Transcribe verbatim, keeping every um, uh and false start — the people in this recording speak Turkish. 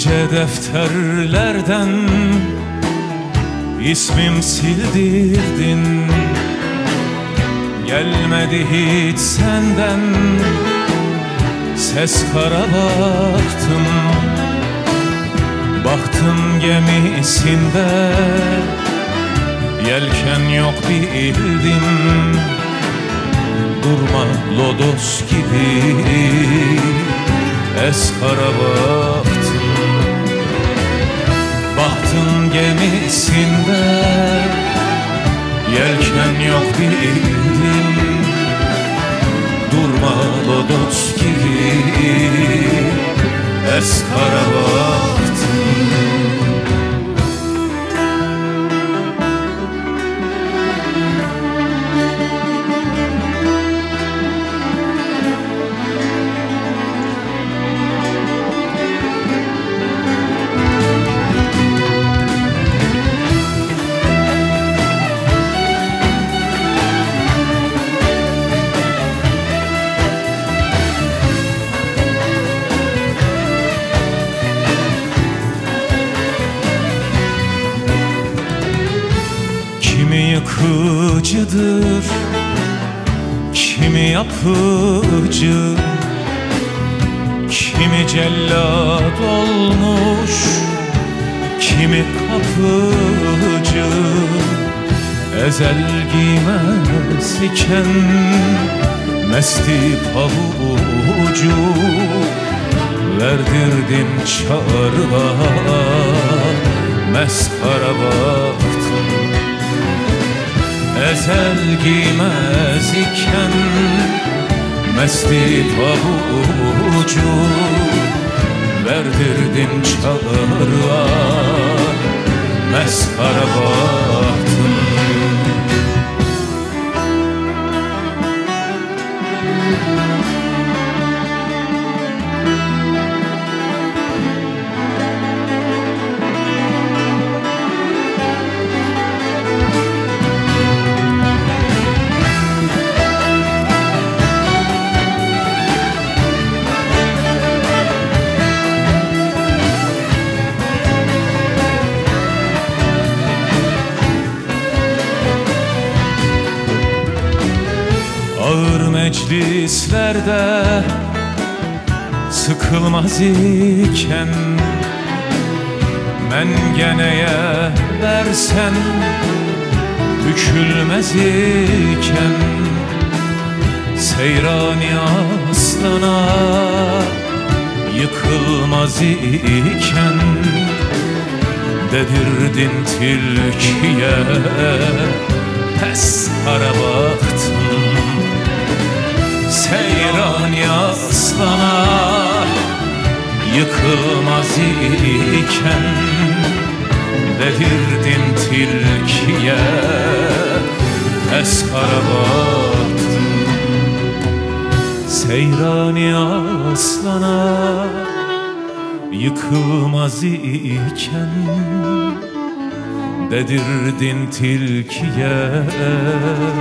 Nice defterlerden ismim sildirdin. Gelmedi hiç senden ses, kara baktım. Baktım gemisinde yelken yok bildim. Durma lodos gibi eskara baktım. Baktım gemisinde yelken yok bildim. Durma lodos gibi eskara baktım. Kimi yıkıcıdır, kimi yapıcı, kimi cellat olmuş, kimi kapıcı. Ezel giymez iken mesti pabucu, verdirdim çağrığa meskara baktım. Ezel giymez iken mesti pabucu, verdirdim çağrığa meskara baktım. Ağır meclislerde sıkılmaz iken, mengeneye versen bükülmez iken, seyrani aslana yıkılmaz iken, dedirdin tilkiye pes kara baktım. Seyrani aslana yıkılmaz iken, dedirdin tilkiye pes kara baktım. Seyrani aslana yıkılmaz iken, dedirdin tilkiye